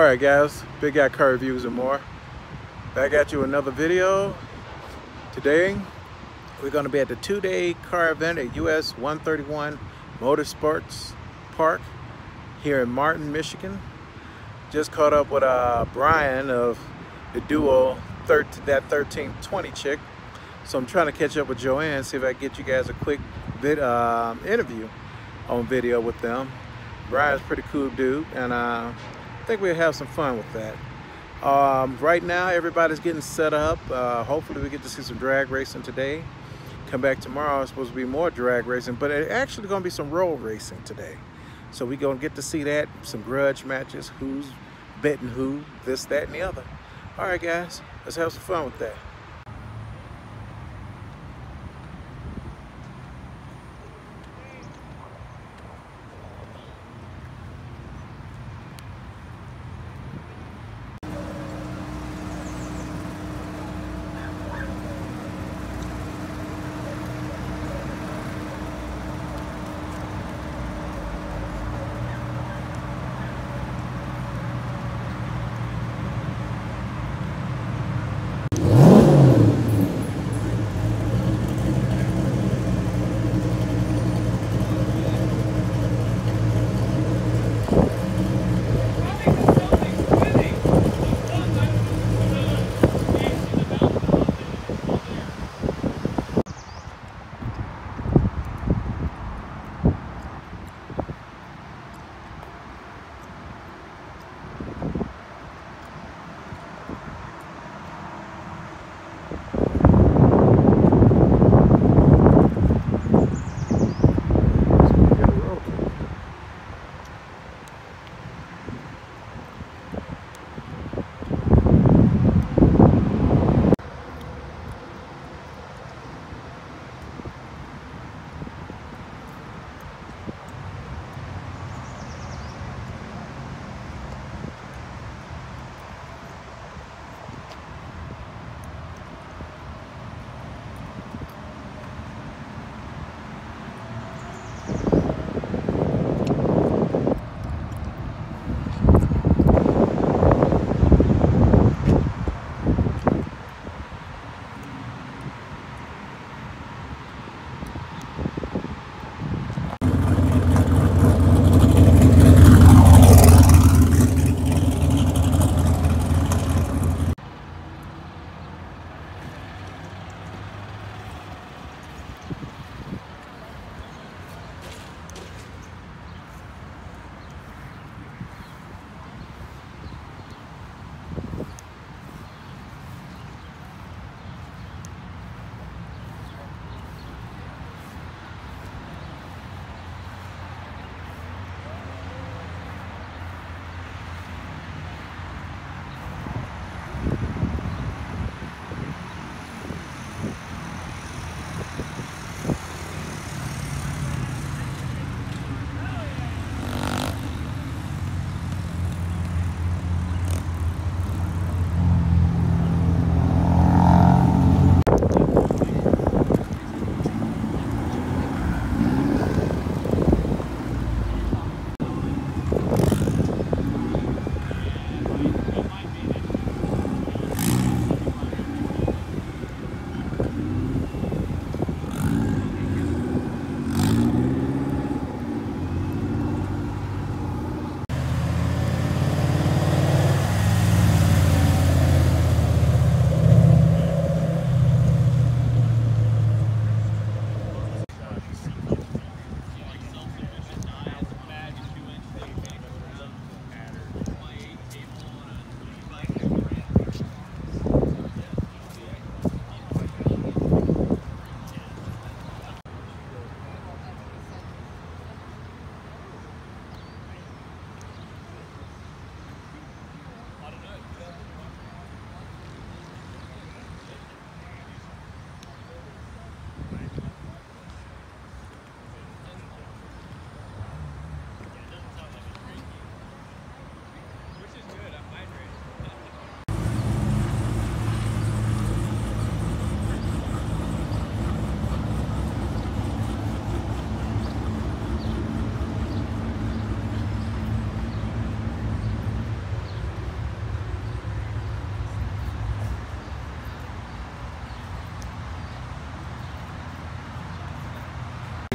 Alright guys, Big Guy Car Reviews and more. Back at you with another video. Today, we're going to be at the 2-day car event at US 131 Motorsports Park here in Martin, Michigan. Just caught up with Brian of the duo, that 1320 chick. So I'm trying to catch up with Joanne, see if I can get you guys a quick interview on video with them. Brian's a pretty cool dude, and I think we'll have some fun with that. Right now, everybody's getting set up. Hopefully we get to see some drag racing today. Come back tomorrow, it's supposed to be more drag racing, but it's actually going to be some road racing today. So we're going to get to see that, some grudge matches, who's betting who, this, that, and the other. All right, guys, let's have some fun with that.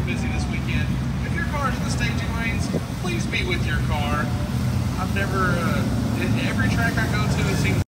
busy this weekend. If your car is in the staging lanes, please be with your car. I've never, every track I go to, it seems